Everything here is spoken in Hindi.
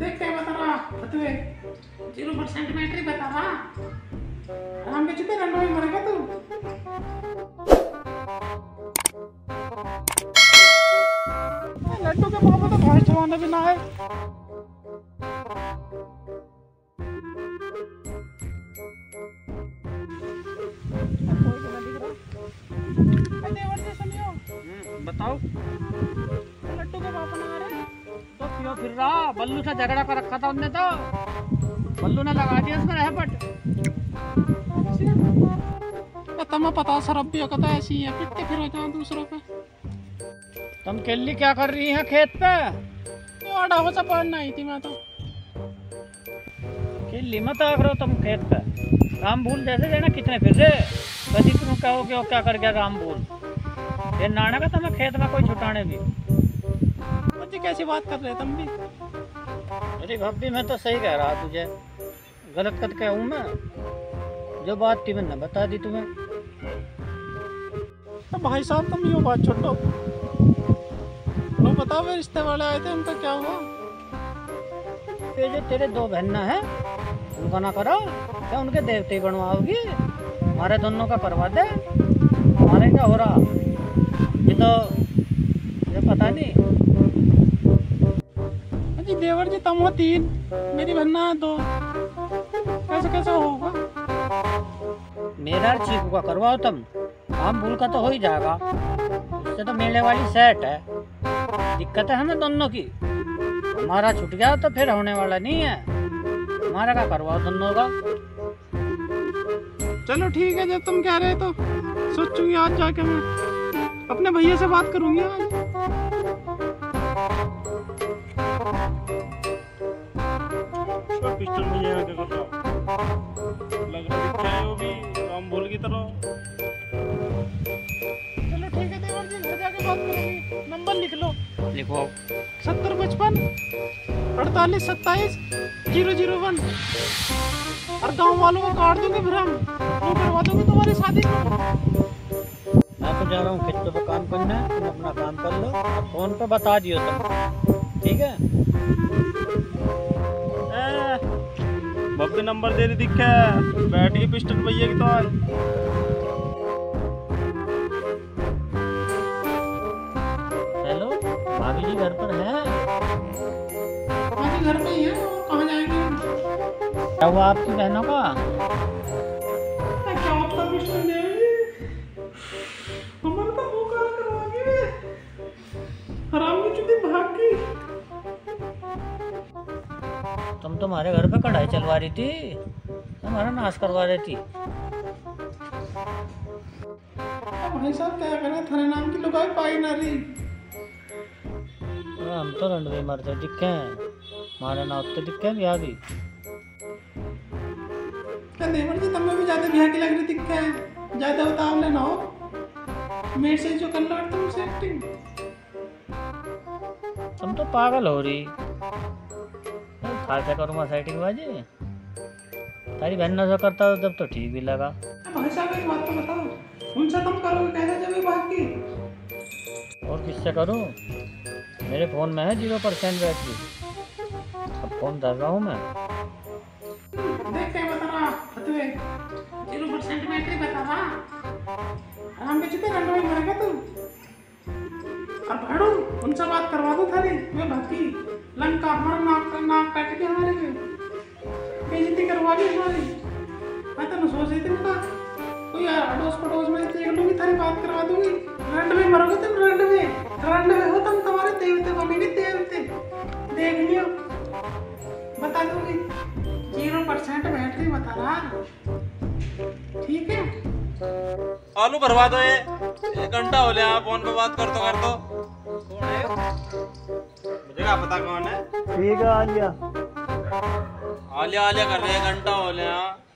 देख के बता रहा बतुए 0% बैटरी बता रहा आराम के चुपे रंडो में मरेगा तू। लड्डू के पापा तो घास चलाने भी ना है। बताओ लड्डू के पापा ना आ रहे तो क्यों फिर रहा? बल्लू से झगड़ा कर रखा था उनने, तो बल्लू ने लगा दिया उसमें रहपट। तुम्हें पता शराब भी होता है ऐसी है पिटते फिर हो जाओ दूसरों पे। तुम केली क्या कर रही हैं खेत पे? ढाबा से पढ़ना आई थी मैं तो। केली मत आ करो तुम खेत पे। काम भूल जैसे देना कितने फिर से कभी तुम कहो कि क्या कर गया काम भूल ये नाना का तुम्हें खेत में कोई छुटाने भी। मुझे कैसी बात कर रहे तुम भी? अरे भाभी मैं तो सही कह रहा तुझे, गलत कर के हूँ मैं। जो बात थी मैंने बता दी तुम्हें। तो भाई साहब तुम यो बात छोड़ो, वो बताओ फिर रिश्ते वाले आए थे उनका क्या हुआ? ये जो तेरे दो बहना है उनका ना करो क्या? उनके देवते बनवाओगी? हमारे दोनों का करवा दे। हमारे क्या हो रहा ये तो ये पता नहीं। जी देवर जी तुम हो 3, मेरी बहना है 2, कैसे कैसे होगा? मेरा चीकू का करवाओ तुम, काम भूल का तो हो ही जाएगा। इससे तो मेले वाली सेट है। दिक्कत है हमें दोनों की। हमारा छूट गया तो फिर होने वाला नहीं है। हमारा का करवाओ दोनों का। चलो ठीक है, जब तुम कह रहे तो सोचूंगी आज जाके मैं अपने भैया से बात करूंगी आज। पिस्टल भैया क्या कर रहा लग रहा दिखता है वो भी काम भूल की तरह। चलो ठीक है देवर जी, घर जाके बात करूंगी। नंबर लिख लो। लिखो 7055 48 27 001 और गाँव वालों को काट दूंगी फिर हम वो करवा दूंगी तुम्हारी शादी को। मैं तो जा रहा हूँ खेतों पे काम करना है, तुम अपना काम कर लो। फोन पे बता दियो तुम, ठीक है? बब्बी नंबर दे दी दिखा बैठ के पिस्टल भैया की तो आज। हेलो भाभी जी घर पर है? हाँ जी घर पे ही है, और कहाँ जाएंगे? क्या हुआ आपकी बहनों का? क्या आपका पिस्टल देंगे? हमारा तो मुंह काला करवाएंगे। हराम की चुती भाग गई। तुम तुम्हारे घर पे कढ़ाई चलवा रही थी, हमारा नाश करवा रही थी। भाई साहब क्या करें, थाने नाम की लुगाई पाई ना रही। हम तो रंडवे मरते दिखे हैं, हमारे ना उत्ते दिखे हैं ब्याह भी। क्या देवर जी तुम्हें भी ज्यादा ब्याह की लग रही दिखे है? ज्यादा उतावले ना हो, मेरे से जो कर लो तुम सेटिंग। तुम तो पागल हो रही। खाते करूँगा सेटिंग बाजी। तारी बहन से करता हो जब तो ठीक भी लगा। भाई साहब एक बात तो बताओ, उनसे तुम करोगे कैसे जब ये बात की? और किससे करूँ? मेरे फ़ोन में है 0% बैटरी। अब फ़ोन धर रहा हूँ मैं। देख के बता रहा बतुए 0% बैटरी बता रहा आराम के चुपे रंडो में मरेगा तू। और भाड़ू उनसे बात करवा दो थारी मैं भागी लंका हमारा नाक काट के हमारे में बेइज्जती करवा दी हमारी। मैं तो सोच रही थी उनका कोई अड़ोस पड़ोस में देख लूंगी, थारी बात करवा दूंगी। रंड में मरोगे तुम, रंड में हो तुम, तुम्हारे देवते बनेंगे देवते। देख लियो बता दूंगी 0% बैटरी बता रहा, ठीक है? आलू भरवा दो ये 1 घंटा हो गया फोन पे बात कर दो। कौन है? मुझे क्या पता कौन है। ठीक है आलिया। आलिया आलिया कर रहे 1 घंटा हो गया।